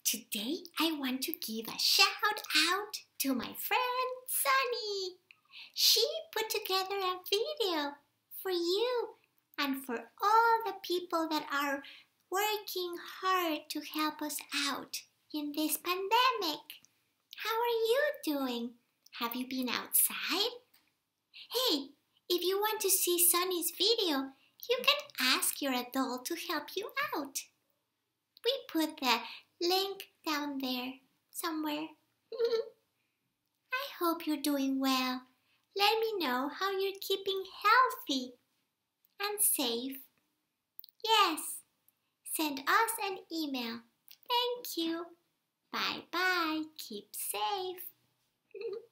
Today I want to give a shout out to my friend Sunny. She put together a video for you and for all the people that are working hard to help us out in this pandemic. How are you doing? Have you been outside? Hey, if you want to see Sunny's video, you can ask your adult to help you out. We put the link down there somewhere. I hope you're doing well. Let me know how you're keeping healthy and safe. Yes, send us an email. Thank you. Bye-bye. Keep safe.